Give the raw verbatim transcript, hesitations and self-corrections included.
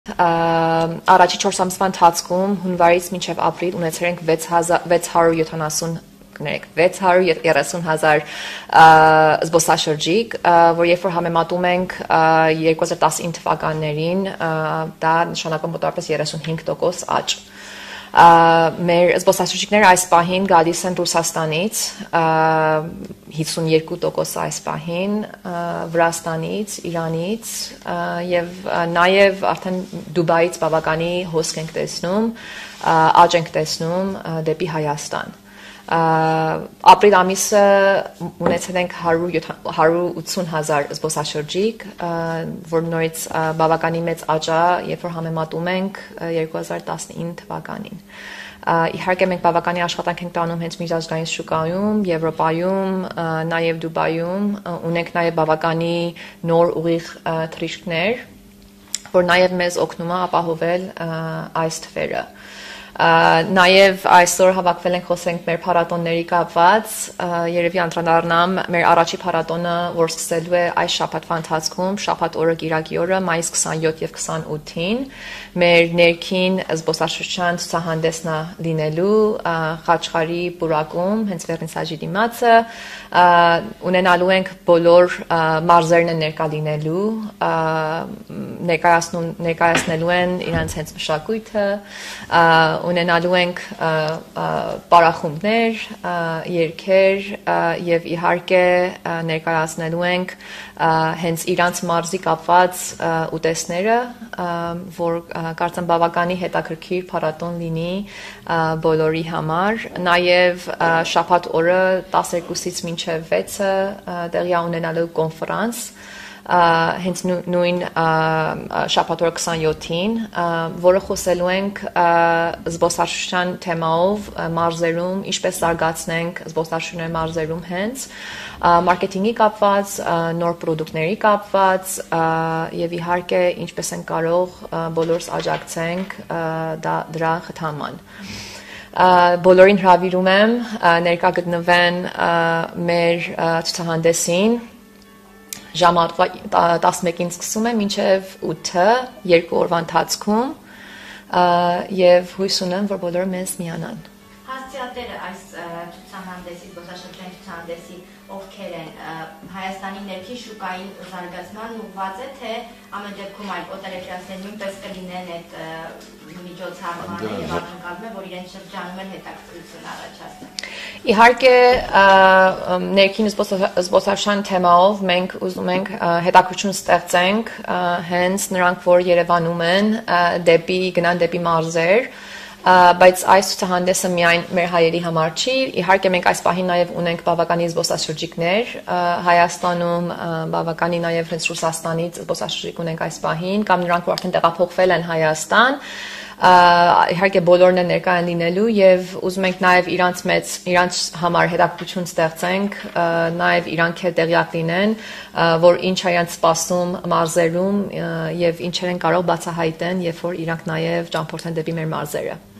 Առաջի չորս ամսվա ընթացքում հունվարից մինչև ապրիլ ունեցել ենք վեց հարյուր յոթանասուն վեց հարյուր երեսուն հազար զբոսաշրջիկ, որ երբ որ համեմատում ենք երկու հազար տասնինը թվականներին, դա նշանակում մոտավորապես երեսունհինգ տոկոս աճ։ Մեր զբոսաշրջիկները այս պահին գալիս են Ռուսաստանից, հիսունյոթ տոկոս այս պահին, Վրաստանից, Իրանից եւ նաեւ արդեն Դուբայից բավականի հոսք ենք տեսնում, աճ ենք տեսնում դեպի Հայաստան։ Ապրիլ ամիսը ունեցել ենք հարյուր ութսուն հազար զբոսաշրջիկ, որ նորից բավականի մեծ աճ է, երբ որ համեմատում ենք երկու հազար տասնինը թվականին։ Իհարկե մենք բավականի աշխատանք ենք տանում հենց միջազգային շուկայում, Եվրոպայում, նաև Դուբայում, ունենք նաև բավականի նոր ուղիղ թռիչքներ, որ նաև մեզ օգնում է ապահովել այս թվերը։ Նաև այսօր հավաքվել ենք խոսենք մեր փառատոնների կապված, երևի անդրադառնամ մեր առաջի փառատոնը, որ սկսելու է այս շաբաթվա ընթացքում, շաբաթ օրը Կիրակի օրը, մայիս քսանյոթ եւ քսանութին, մեր ներքին զբոսաշրջության ցուցահանդեսն է լինելու Խաչխարի պուրակում, հենց Վերնիսաժի դիմացը, ունենալու ենք բոլոր մարզերն են ներկա լինելու, ներկայացնելու են իրենց հենց մշակույթը, ունենալու ենք պարախումբներ, երգեր եւ իհարկե ներկայացնելու ենք հենց իրանց մարզի կապված ուտեստները, որ կարծեմ բավականի հետաքրքիր փառատոն լինի բոլորի համար։ Նաեւ շաբաթ օրը տասներկուսից մինչեւ վեցը տեղի է ունենալու կոնֆերանս, հենց նույն շաբաթ օրը քսանյոթին, որը խոսելու ենք զբոսաշրջության թեմայով մարզերում, ինչպես զարգացնենք զբոսաշրջությունների մարզերում հենց, մարքեթինգի կապված, նոր պրոդուկտների կապված եւ իհարկե ինչպես են կարող բոլորս աջակցենք դրա խթանման։ Բոլորին հրավիրում եմ ներկա գտնվեն մեր ցուցահանդեսին, ժամը տասնմեկին սկսում է մինչև ութը երկու օրվա ընթացքում եւ հույս ունեմ, որ բոլորը մեզ միանան։ Հասցեատերը այս ցուցահանդեսի, զբոսաշրջության ցուցահանդեսի ովքեր են, Հայաստանի ներքին շուկային զարգացման ուղղված է, թե ամեն դեպքում այլ օտարերկրացիներ նույնպես կլինեն այդ միջոցառմանը եւ ակնկալվում է, որ իրենց շրջանում էլ հետաքրքրություն առաջացնեն։ Իհարկե ներքին զբոսաշրջության թեմայով մենք ուզում ենք հետաքրքրություն ստեղծենք հենց նրանք, որ Երևանում են, դեպի գնան դեպի մարզեր, բայց այս ցուցահանդեսը միայն մեր հայերի համար չի, իհարկե մենք այս պահին նաև ունենք բավականի զբոսաշրջիկներ Հայաստանում, բավականի նաև հենց Ռուսաստանից զբոսաշրջիկ ունենք այս պահին, կամ նրանք, որ արդեն տեղափոխվել են Հայաստան, իհարկե բոլորն են ներկա են լինելու եւ ուզում ենք նաեւ իրանց մեծ իրանց համար հետաքրքրություն ստեղծենք, նաեւ իրանք էլ տեղյակ լինեն, որ ինչ է իրանց սպասում մարզերում եւ ինչեր են կարող բացահայտեն, երբ որ իրանք նաեւ ճամփորդեն դեպի մեր մարզերը։